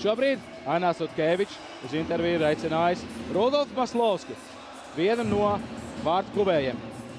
Šobrīd Ainās Utkēvičs uz interviju ir aicinājis Rudolfu Maslovski, vienu no vārtu guvējiem.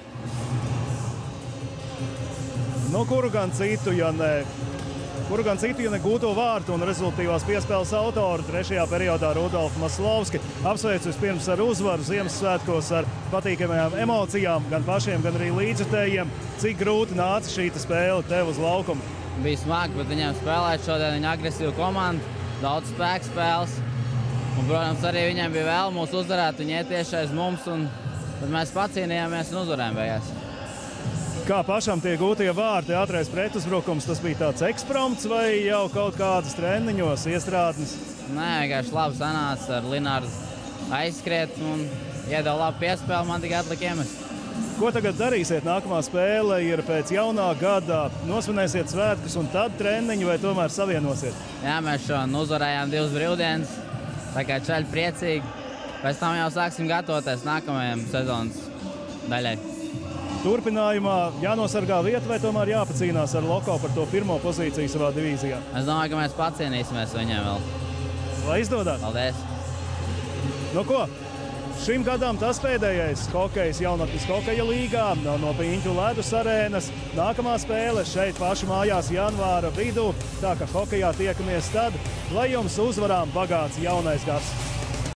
Nu, kuru gan citu, ja ne gūto vārtu un rezultīvās piespēles autoru trešajā periodā Rudolfu Maslovski. Apsveicu vispirms ar uzvaru Ziemassvētkos ar patīkamajām emocijām, gan pašiem, gan arī līdzjutējiem. Cik grūti nāca šī spēle tev uz laukumu? Bija smagi, bet viņiem spēlēt šodien viņa agresīva komanda, daudz spēku spēles. Un, protams, arī viņiem bija vēl mūs uzvarēt, viņi iet tieši aiz mums, un tad mēs pacīnījāmies un uzvarējām beigās. Kā pašam tie gūtie vārti, ātrais pretuzbrukums, tas bija tāds ekspromts vai jau kaut kādas treniņos iestrādnes? Nē, vienkārši labi sanāca ar Linārdu aizskriet un iedeva labu piespēli, man tikai atlika iemest. Ko tagad darīsiet? Nākamā spēle ir pēc jaunā gada. Nosvinēsiet svētkus un tad treniņu vai tomēr savienosiet? Jā, mēs šodien uzvarējām 2 brīvdienas, tā kā čaļi priecīgi. Pēc tam jau sāksim gatavoties nākamajam sezonas daļai. Turpinājumā jānosargā vieta vai tomēr jāpacīnās ar Loko par to pirmo pozīciju savā divīzijā? Es domāju, ka mēs pacīnīsimies viņiem vēl. Lai izdodas? Paldies! Nu ko? Šim gadam tas pēdējais hokejs jaunatnes hokeja līgā no Piņķu ledus arēnas. Nākamā spēle šeit paši mājās janvāra vidū, tā ka hokejā tiekamies tad, lai jums uzvarām bagāts jaunais gads.